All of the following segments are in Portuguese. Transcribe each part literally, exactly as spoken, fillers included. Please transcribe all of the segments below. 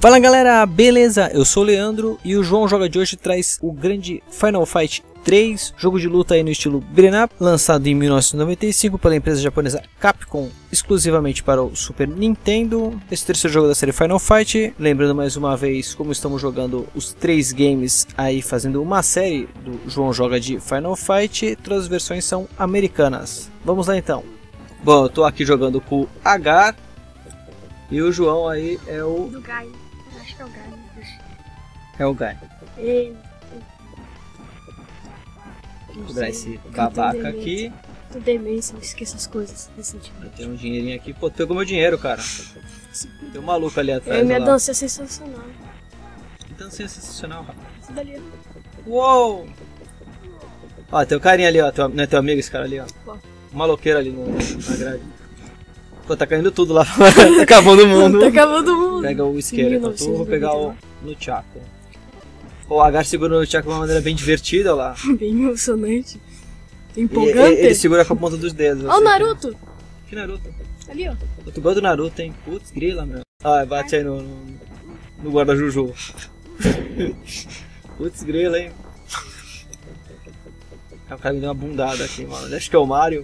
Fala galera, beleza? Eu sou o Leandro e o João Joga de hoje traz o grande Final Fight três, jogo de luta aí no estilo beat'em up, lançado em mil novecentos e noventa e cinco pela empresa japonesa Capcom, exclusivamente para o Super Nintendo. Esse terceiro jogo da série Final Fight, lembrando mais uma vez como estamos jogando os três games aí, fazendo uma série do João Joga de Final Fight, todas as versões são americanas. Vamos lá então. Bom, eu tô aqui jogando com o Agar e o João aí é o... Do Gai. Acho que é o Gai. É o Gai. E... Vou dar esse babaca aqui. Tô demência, eu esqueço as coisas recentemente. Tem um dinheirinho aqui. Pô, tu pegou meu dinheiro, cara. Tem um maluco ali atrás. Eu e minha lá. dança é sensacional. Que dancinha sensacional, rapaz. Isso dali. Uou! Ó, tem o carinha ali, ó. Teu, não é teu amigo esse cara ali, ó. Qual? Um maloqueiro ali no, na grade. Pô, tá caindo tudo lá fora. Tá acabando o mundo. Tá acabando o mundo. Pega o isqueiro. Então tu vou pegar o Nunchaku. O Agar segura o Nunchaku de uma maneira bem divertida, ó lá. Bem emocionante. E, Empolgante. ele, ele segura com a ponta dos dedos. Ó o Naruto. Que Naruto? Ali, ó. Eu tô gosto do Naruto, hein? Putz, grila, meu. Ah, bate aí no, no, no guarda-juju. Putz, grila, hein? O cara me deu uma bundada aqui, mano. Acho que é o Mario.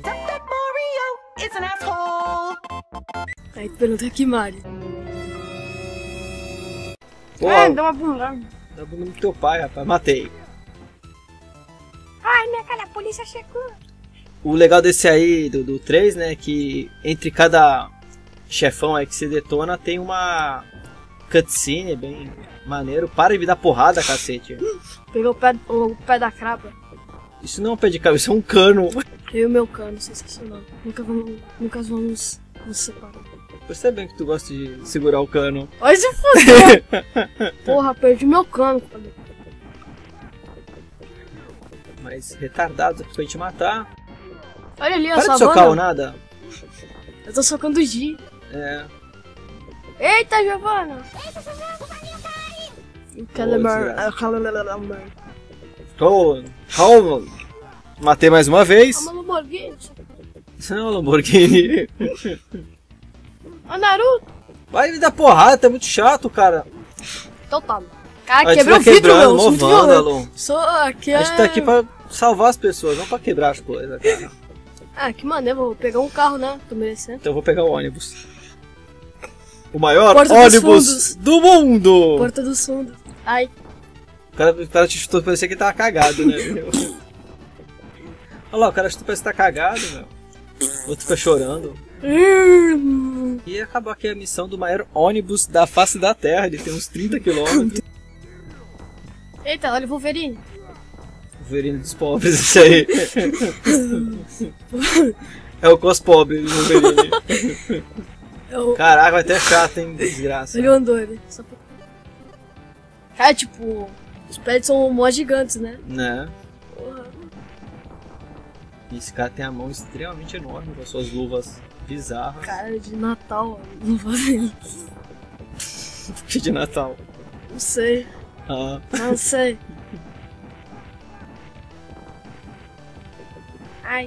Aí tu pergunta que Mario. Pô, Ah, dá uma bundada. dá bunda no teu pai, rapaz. Matei. Ai, minha cara, a polícia chegou. O legal desse aí, do, do três, né, que entre cada chefão aí que se detona tem uma cutscene bem maneiro. Para de me dar porrada, cacete. Pegou o pé, o pé da craba. Isso não é um pé de cabra, isso é um cano. Eu e o meu cano, sensacional. Nunca vamos, nunca vamos nos separar. Percebe bem que tu gosta de segurar o cano. Olha se fuder. Porra, perdi meu cano. Mas retardados aqui pra gente matar. Olha ali, ó, Para de savana. socar o nada. Eu tô socando o G. É. Eita, Giovanna! Calamar. desgraça. Calamar. Calma, calma. Matei mais uma vez. Uma Lamborghini. Isso não é uma Lamborghini. Ó, Naruto. Vai me dar porrada, tá muito chato, cara. Então tá. Cara, A gente quebrou o fica vidro, quebrando, meu. mó Sou muito vândalo. violento. Sou aqui. A gente tá aqui pra salvar as pessoas, não pra quebrar as coisas, cara. Ah, que maneiro. Vou pegar um carro, né? Tô merecendo. Então eu vou pegar o ônibus. O maior Porta dos ônibus fundos. do mundo! Porta dos fundos. Ai. O cara, o cara te chutou, parecia que ele tava cagado, né? Olha lá, o cara chutou, parece que tá cagado, meu. O outro fica chorando. E acabou aqui a missão do maior ônibus da face da Terra. Ele tem uns trinta quilômetros. Eita, olha o Wolverine. O Wolverine dos pobres, esse aí. É o cos pobre do Wolverine. É o... Caraca, vai ter chato, hein? Desgraça. Ele andou ali. Só pra... Cara, tipo... Os prédios são mó gigantes, né? Né? Porra. E esse cara tem a mão extremamente enorme com as suas luvas bizarras. Cara de Natal, ó. Não fazem Que de Natal. Não sei. Ah. Não sei. Ai.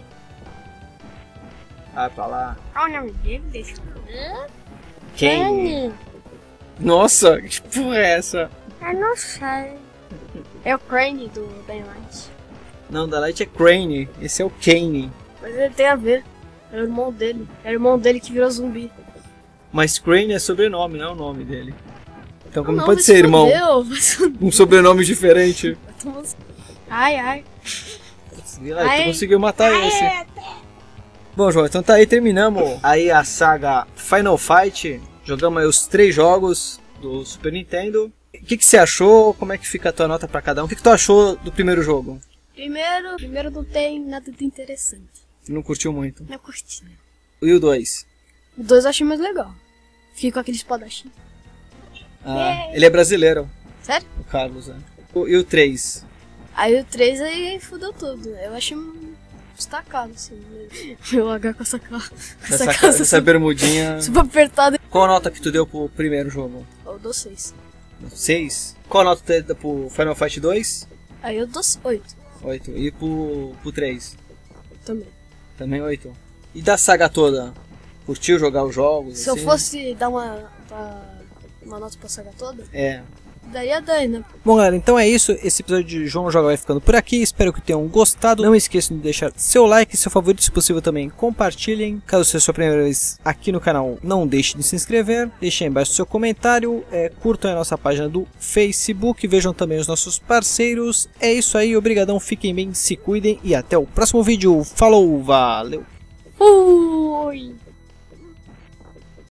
Vai pra lá. Qual o nome dele? Deixa eu ver. Quem? Nossa, que porra é essa? Eu não sei. É o Crane do Daylight. Não, da Light é Crane. Esse é o Kane. Mas ele tem a ver. É o irmão dele. É o irmão dele que virou zumbi. Mas Crane é sobrenome, não é o nome dele. Então como não, pode mas ser irmão? fodeu, mas- Um sobrenome diferente. Ai, ai. Ai, Ai. tu conseguiu matar esse. Bom, João, então tá aí, terminamos aí a saga Final Fight. Jogamos aí os três jogos do Super Nintendo. O que, que você achou? Como é que fica a tua nota pra cada um? O que, que tu achou do primeiro jogo? Primeiro, primeiro não tem nada de interessante. Não curtiu muito. Não curti. E o dois? O dois eu achei mais legal. Fiquei com aquele espadachim. Ah, ele é brasileiro, Sério? o Carlos, né? O- E o três? Aí o três aí fudeu tudo. Eu achei destacado, assim. Meu H com essa cara. Essa, Essa ca- casa essa bermudinha. super apertada. Qual a nota que tu deu pro primeiro jogo? Eu dou seis. seis. Qual a nota tu deu pro Final Fight dois? Aí eu dou oito oito. E pro, pro três? também. Também oito. E da saga toda? Curtiu jogar os jogos? Se eu assim? fosse dar uma... Pra uma nota pra saga toda, É. daria dez, né? Bom, galera, então é isso. Esse episódio de João Joga vai ficando por aqui. Espero que tenham gostado. Não esqueçam de deixar seu like, seu favorito, se possível também compartilhem. Caso seja a sua primeira vez aqui no canal, não deixe de se inscrever. Deixe aí embaixo seu comentário. É, curtam a nossa página do Facebook. Vejam também os nossos parceiros. É isso aí. Obrigadão. Fiquem bem, se cuidem. E até o próximo vídeo. Falou, valeu. Fui!